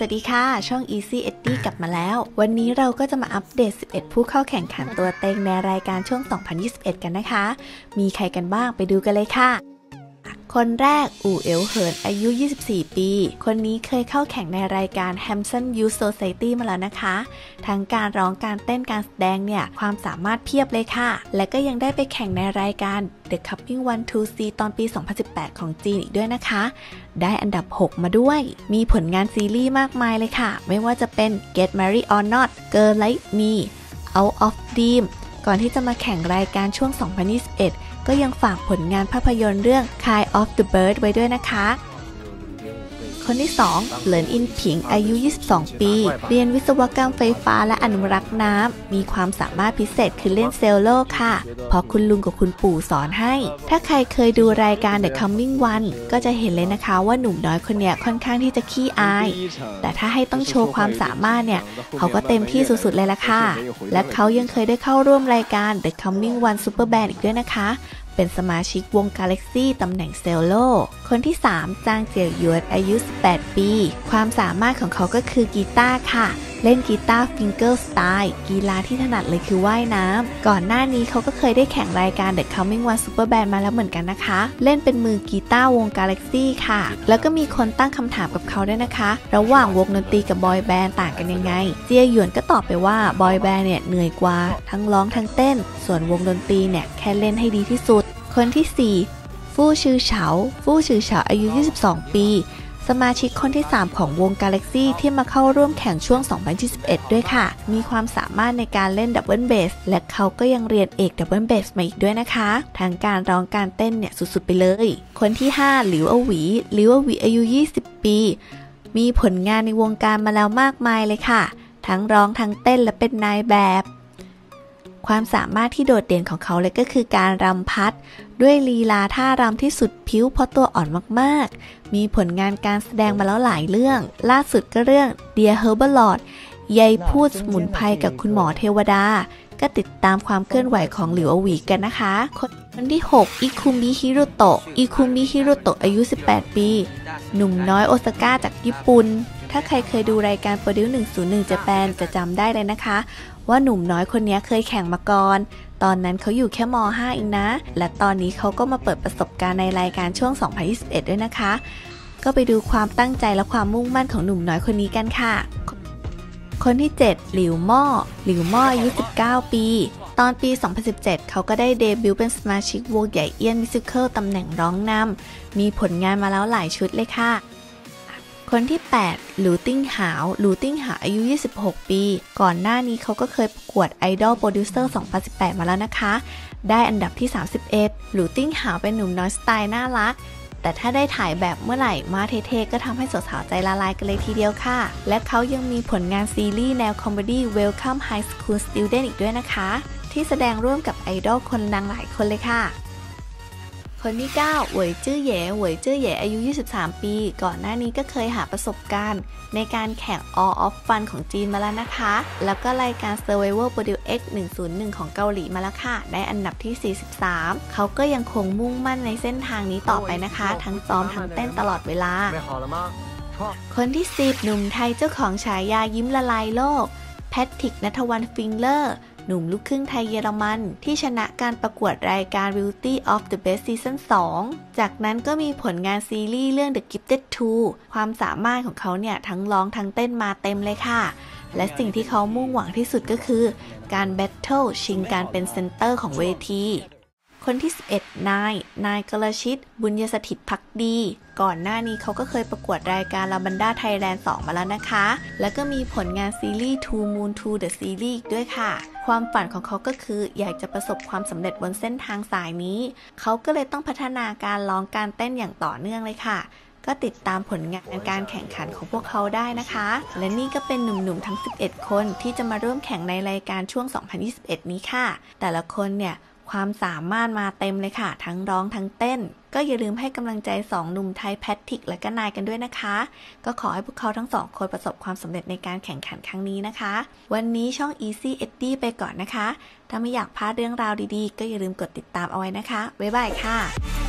สวัสดีค่ะช่อง Easy Eddie กลับมาแล้ววันนี้เราก็จะมาอัปเดต11ผู้เข้าแข่งขันตัวเต็งในรายการช่วง 2021 กันนะคะมีใครกันบ้างไปดูกันเลยค่ะคนแรกอู่เอ๋วเหินอายุ24ปีคนนี้เคยเข้าแข่งในรายการ Hampton Youth Society มาแล้วนะคะทั้งการร้องการเต้นการแสดงเนี่ยความสามารถเพียบเลยค่ะและก็ยังได้ไปแข่งในรายการ The Cupping 1-2C ตอนปี 2018 ของจีนอีกด้วยนะคะได้อันดับ 6 มาด้วยมีผลงานซีรีส์มากมายเลยค่ะไม่ว่าจะเป็น Get Married or Not Girl Like Me Out of Dream ก่อนที่จะมาแข่งรายการช่วง 2021 ก็ยังฝากผลงานภาพยนตร์เรื่อง Kind of the Bird ไว้ด้วยนะคะคนที่2เหลินอินผิงอายุ22ปีเรียนวิศวกรรมไฟฟ้าและอนุรักษ์น้ำมีความสามารถพิเศษคือเล่นเซลโลค่ะเพราะคุณลุงกับคุณปู่สอนให้ถ้าใครเคยดูรายการ The Coming One ก็จะเห็นเลยนะคะว่าหนุ่มน้อยคนนี้ค่อนข้างที่จะขี้อายแต่ถ้าให้ต้องโชว์ความสามารถเนี่ยเขาก็เต็มที่สุดๆเลยละค่ะและเขายังเคยได้เข้าร่วมรายการ The Coming One Super Band อีกด้วยนะคะเป็นสมาชิกวง Galaxy ตำแหน่งเซลโลคนที่3จางเจียวหยวนอายุ18ปีความสามารถของเขาก็คือกีตาร์ค่ะเล่นกีตาร์ฟิงเกิลสไตล์กีฬาที่ถนัดเลยคือว่ายน้ำก่อนหน้านี้เขาก็เคยได้แข่งรายการ The Coming One Super Band มาแล้วเหมือนกันนะคะเล่นเป็นมือกีตาร์วง Galaxy ค่ะแล้วก็มีคนตั้งคำถามกับเขาด้วยนะคะระหว่างวงดนตรีกับบอยแบนด์ต่างกันยังไงเจียหยวนก็ตอบไปว่าบอยแบนด์เนี่ยเหนื่อยกว่าทั้งร้องทั้งเต้นส่วนวงดนตรีเนี่ยแค่เล่นให้ดีที่สุดคนที่4ฟู่ชื่อเฉาอายุ22ปีสมาชิกคนที่3ของวง Galaxy ที่มาเข้าร่วมแข่งช่วง 2021 ด้วยค่ะมีความสามารถในการเล่นดับเบิลเบสและเขาก็ยังเรียนเอกดับเบิลเบสมาอีกด้วยนะคะทั้งการร้องการเต้นเนี่ยสุดๆไปเลยคนที่5หลิวอหวีอายุ20ปีมีผลงานในวงการมาแล้วมากมายเลยค่ะทั้งร้องทั้งเต้นและเป็นนายแบบความสามารถที่โดดเด่นของเขาเลยก็คือการรำพัดด้วยลีลาท่ารำที่สุดพิ้วเพราะตัวอ่อนมากๆมีผลงานการแสดงมาแล้วหลายเรื่องล่าสุดก็เรื่อง Dear Herbalord ยายพูดสมุนไพรกับคุณหมอเทวดาก็ติดตามความเคลื่อนไหวของหลิวอหวีกันนะคะคนที่6อิคุมิฮิโรโตะอายุ18ปีหนุ่มน้อยโอซาก้าจากญี่ปุ่นถ้าใครเคยดูรายการ Produce 101 Japan จะจำได้เลยนะคะว่าหนุ่มน้อยคนนี้เคยแข่งมาก่อนตอนนั้นเขาอยู่แค่ม.5 เองนะและตอนนี้เขาก็มาเปิดประสบการณ์ในรายการช่วง 2021 ด้วยนะคะก็ไปดูความตั้งใจและความมุ่งมั่นของหนุ่มน้อยคนนี้กันค่ะคนที่7หลิวม่ออายุ19ปีตอนปี 2017 เขาก็ได้เดบิวต์เป็นสมาชิกวงใหญ่เอี้ยนมิวสิคลตำแหน่งร้องนำมีผลงานมาแล้วหลายชุดเลยค่ะคนที่8หลูติ้งหาวอายุ26ปีก่อนหน้านี้เขาก็เคยประกวด Idol Producer 2018 มาแล้วนะคะได้อันดับที่31หลูติ้งหาวเป็นหนุ่มน้อยสไตล์น่ารักแต่ถ้าได้ถ่ายแบบเมื่อไหร่มาเท่ๆก็ทำให้สาวๆใจละลายกันเลยทีเดียวค่ะและเขายังมีผลงานซีรีส์แนวคอมเมดี้ Welcome High School Student อีกด้วยนะคะที่แสดงร่วมกับไอดอลคนดังหลายคนเลยค่ะคนที่9เหวยจื้อเหย่อายุ23ปีก่อนหน้านี้ก็เคยหาประสบการณ์ในการแข่ง All of Fun ของจีนมาแล้วนะคะแล้วก็รายการ Survival Produce X 101 ของเกาหลีมาแล้วค่ะได้อันดับที่43เขาก็ยังคงมุ่งมั่นในเส้นทางนี้ต่อไปนะคะทั้งซ้อมทั้งเต้นตลอดเวลาคนที่10หนุ่มไทยเจ้าของฉายายิ้มละลายโลกแพทริกณัฐวรรณฟิงเลอร์หนุ่มลูกครึ่งไทยเยอรมันที่ชนะการประกวดรายการ Beauty of the Best Season 2 จากนั้นก็มีผลงานซีรีส์เรื่อง The Gifted 2 ความสามารถของเขาเนี่ยทั้งร้องทั้งเต้นมาเต็มเลยค่ะและสิ่งที่เขามุ่งหวังที่สุดก็คือการแบทเทิลชิงการเป็นเซนเตอร์ของเวทีคนที่11นายกลชิตบุญยสถิตภักดีก่อนหน้านี้เขาก็เคยประกวดรายการ Lavanda Thailand 2 มาแล้วนะคะแล้วก็มีผลงานซีรีส์ Two Moon to the Series อีกด้วยค่ะความฝันของเขาก็คืออยากจะประสบความสำเร็จบนเส้นทางสายนี้เขาก็เลยต้องพัฒนาการร้องการเต้นอย่างต่อเนื่องเลยค่ะก็ติดตามผลงานการแข่งขันของพวกเขาได้นะคะและนี่ก็เป็นหนุ่มๆทั้ง11คนที่จะมาร่วมแข่งในรายการช่วง 2021 นี้ค่ะแต่ละคนเนี่ยความสามารถมาเต็มเลยค่ะทั้งร้องทั้งเต้นก็อย่าลืมให้กำลังใจ2หนุ่มไทยแพทริกและก็นายกันด้วยนะคะก็ขอให้พวกเขาทั้ง2คนประสบความสำเร็จในการแข่งขันครั้งนี้นะคะวันนี้ช่อง Easy Eddie ไปก่อนนะคะถ้าไม่อยากพลาดเรื่องราวดีๆก็อย่าลืมกดติดตามเอาไว้นะคะบ๊ายบายค่ะ